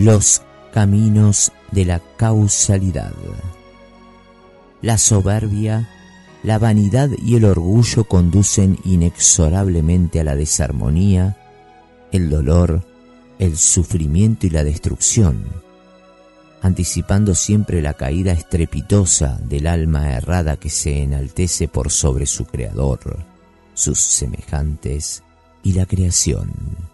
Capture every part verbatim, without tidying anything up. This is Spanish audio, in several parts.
Los caminos de la causalidad. La soberbia, la vanidad y el orgullo conducen inexorablemente a la desarmonía, el dolor, el sufrimiento y la destrucción, anticipando siempre la caída estrepitosa del alma errada que se enaltece por sobre su creador, sus semejantes y la creación.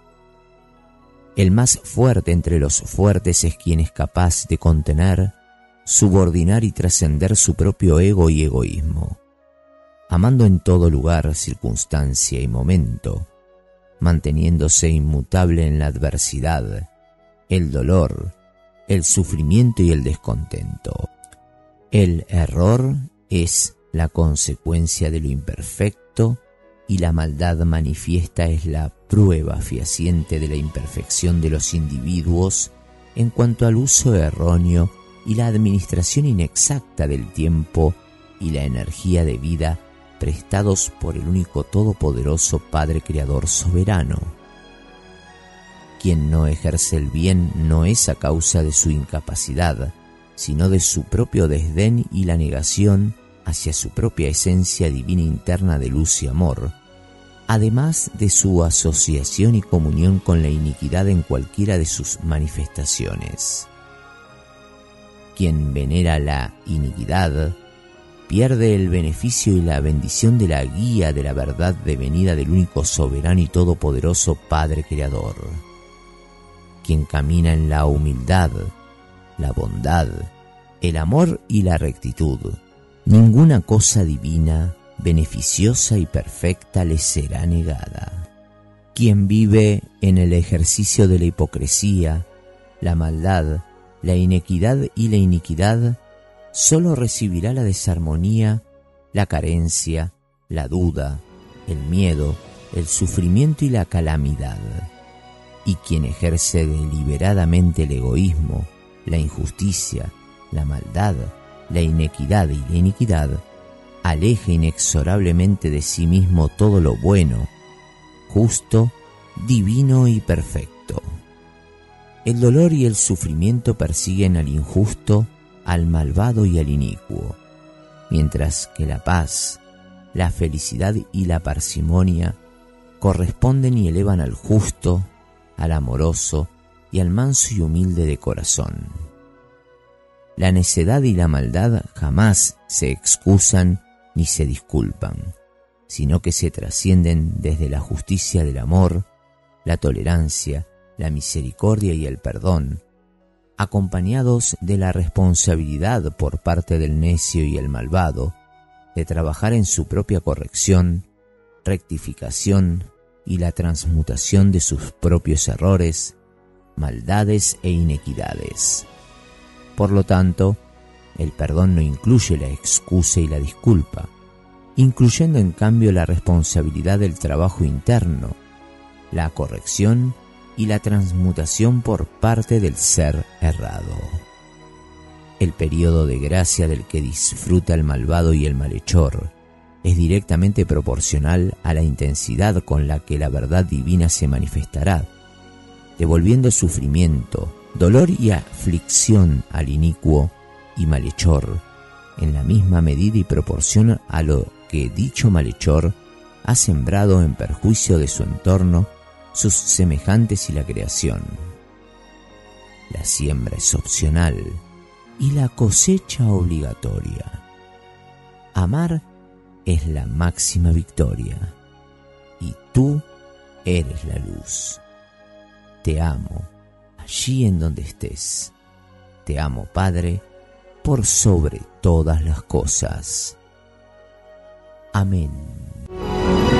El más fuerte entre los fuertes es quien es capaz de contener, subordinar y trascender su propio ego y egoísmo, amando en todo lugar, circunstancia y momento, manteniéndose inmutable en la adversidad, el dolor, el sufrimiento y el descontento. El error es la consecuencia de lo imperfecto y la maldad manifiesta es la prueba fehaciente de la imperfección de los individuos en cuanto al uso erróneo y la administración inexacta del tiempo y la energía de vida prestados por el único todopoderoso Padre Creador soberano. Quien no ejerce el bien no es a causa de su incapacidad, sino de su propio desdén y la negación hacia su propia esencia divina interna de luz y amor, además de su asociación y comunión con la iniquidad en cualquiera de sus manifestaciones. Quien venera la iniquidad pierde el beneficio y la bendición de la guía de la verdad devenida del único soberano y todopoderoso Padre Creador. Quien camina en la humildad, la bondad, el amor y la rectitud, ninguna cosa divina, beneficiosa y perfecta le será negada. Quien vive en el ejercicio de la hipocresía, la maldad, la inequidad y la iniquidad, solo recibirá la desarmonía, la carencia, la duda, el miedo, el sufrimiento y la calamidad. Y quien ejerce deliberadamente el egoísmo, la injusticia, la maldad, la inequidad y la iniquidad, aleja inexorablemente de sí mismo todo lo bueno, justo, divino y perfecto. El dolor y el sufrimiento persiguen al injusto, al malvado y al inicuo, mientras que la paz, la felicidad y la parsimonia corresponden y elevan al justo, al amoroso y al manso y humilde de corazón. La necedad y la maldad jamás se excusan ni se disculpan, sino que se trascienden desde la justicia del amor, la tolerancia, la misericordia y el perdón, acompañados de la responsabilidad por parte del necio y el malvado de trabajar en su propia corrección, rectificación y la transmutación de sus propios errores, maldades e inequidades. Por lo tanto, el perdón no incluye la excusa y la disculpa, incluyendo en cambio la responsabilidad del trabajo interno, la corrección y la transmutación por parte del ser errado. El periodo de gracia del que disfruta el malvado y el malhechor es directamente proporcional a la intensidad con la que la verdad divina se manifestará, devolviendo sufrimiento, dolor y aflicción al inicuo y malhechor, en la misma medida y proporción a lo que dicho malhechor ha sembrado en perjuicio de su entorno, sus semejantes y la creación. La siembra es opcional y la cosecha obligatoria. Amar es la máxima victoria y tú eres la luz. Te amo allí en donde estés. Te amo, Padre, por sobre todas las cosas. Amén.